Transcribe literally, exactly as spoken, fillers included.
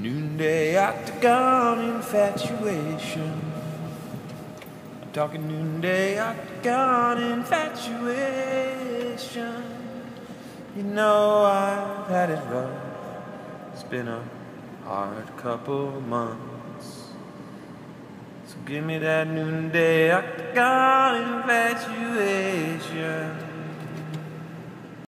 Noonday octagon infatuation. I'm talking noonday octagon infatuation. You know I've had it rough. It's been a hard couple months. So give me that noonday octagon infatuation.